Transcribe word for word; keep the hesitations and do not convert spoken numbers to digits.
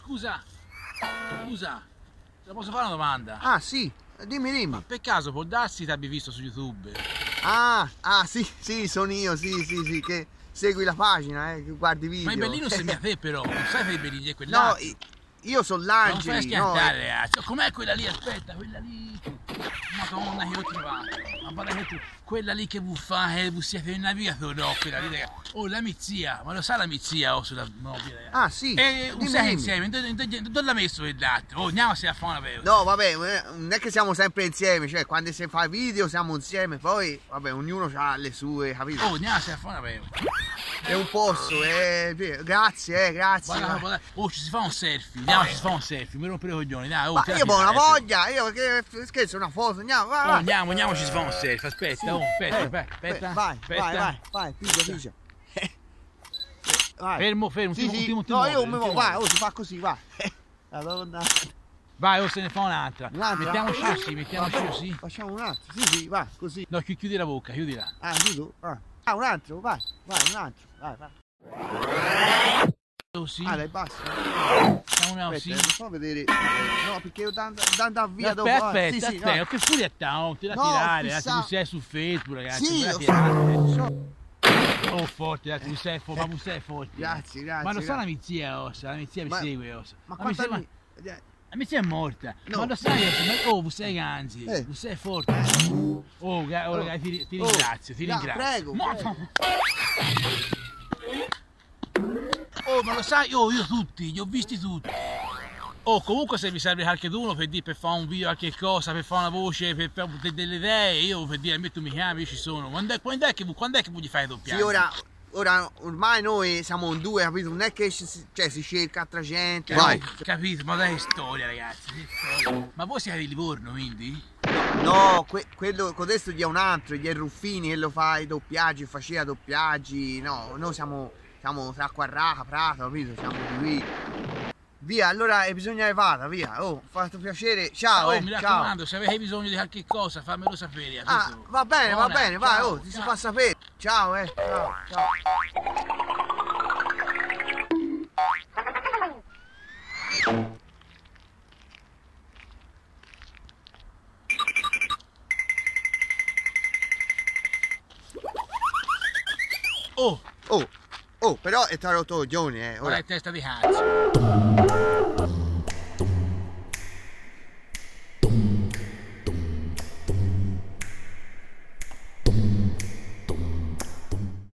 scusa, scusa, te posso fare una domanda? Ah sì, dimmi dimmi. Ma per caso può darsi ti abbia visto su YouTube? Ah, ah sì, sì, sono io, sì, sì, sì, che segui la pagina, eh, che guardi video. Ma i Bellini non sembra te però, non sai fare i Bellini, è No, quell'altro. i- io sono Non fai l'Angeli, no, schiantare, eh. ragazzi. Com'è quella lì? Aspetta, quella lì. Madonna che ho trovato. Ma guarda che tu- quella lì che buffa, che vi siete in navigato, no, quella lì, ragazzi. Oh, la mia zia, ma lo sa la mia zia oh, sulla mobile, ragazzi. Ah sì, E un dimmi, sei dimmi. insieme, dove, dove, dove l'ha messo quell'altro? Oh, andiamo a fare una per No, vabbè, eh, non è che siamo sempre insieme, cioè quando si fa video siamo insieme, poi, vabbè, ognuno ha le sue, capito? Oh, andiamo a fare una per È un posto, eh, grazie, eh, grazie. Guarda, ma- guarda. Oh, ci si fa un selfie, andiamo, ci si fa un selfie, mi rompere i coglioni, dai, oh, Ma te la io ho una tirare, voglia, io che scherzo, una foto, andiamo, vai, Oh, vai. andiamo, andiamo, ci si fa un selfie, aspetta, oh, aspetta, Eh, aspetta, aspetta, vai, aspetta. vai, vai, vai, pigia, pigia. Vai. Fermo, fermo, Sì, ultimo, sì. ultimo, ultimo. No, io muovere, mi muovo, ultimo vai, muovere. oh, si fa così, va. Madonna. Vai, oh, se ne fa un'altra. Un'altra? Mettiamoci così, mettiamoci Vabbè, così. Facciamo un altro, sì, sì, va, così. No, chi- chiudi la bocca, chiudila. Ah, chiudo, va. Ah, un altro, vai, vai, un altro, vai, vai. Così. Ah, dai, basta. Facciamo una Aspetta, così. non so vedere. No, perché io tanto andando via dopo. Aspetta, ah, aspetta, sì, sì, aspetta, no. che furietta, oh, ti la No, tirare, fissa- ragazzi, tu sei su Facebook, ragazzi, Sì, tu la lo tirare. so, so. Oh, forte, ragazzi, tu sei forte, ma tu sei forte. Grazie, grazie. Ma lo sa la grazie. mia zia, oh, la mia zia mi Ma- segue, oh. Ma La mia quanto zia- anni? eh, La mia zia è morta, No. ma lo sai, oh, ma- oh, tu sei ganzi, Eh. tu sei forte. Oh, ga- oh, Oh. ragazzi, ti, ti Oh. ringrazio, ti No, ringrazio. prego, Ma- prego. Oh, ma lo sai, oh, io tutti, li ho visti tutti. Oh, comunque se vi serve qualcuno per dire, per fare un video, qualche cosa, per fare una voce, per fare de- delle idee, io per dire, a me tu mi chiami, io ci sono. Quando è, quando è che, quando è che voglio fare doppiare? Sì, ora, ora ormai noi siamo in due, capito? Non è che ci si, cioè, si cerca altra gente. Vai. no. Capito, ma dai, che storia, ragazzi, che storia. Ma voi siete di Livorno, quindi? No, que- quello, codesto gli è un altro, gli è Ruffini, che lo fa i doppiaggi, faceva doppiaggi. No, noi siamo, siamo tra Quarraca, Prato, capito? Siamo di qui. Via, allora eh, bisogna che vada, via. Oh, fatto piacere. Ciao, Oh, eh, mi ciao. raccomando, se avete bisogno di qualche cosa, fammelo sapere. Ah, capito? va bene, va Buona, bene, vai, ciao, oh, ti si ciao. fa sapere. Ciao, eh, ciao, ciao. Oh, Oh, oh, però è tradotto Gioni, eh. guarda Ora. che testa di cazzo.